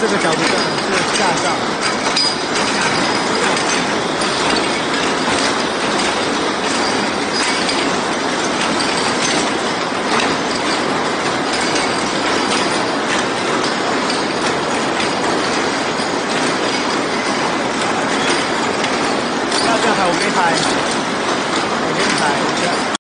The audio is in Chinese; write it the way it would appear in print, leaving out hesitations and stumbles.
这个角度是下上。这样还我没拍，我没拍。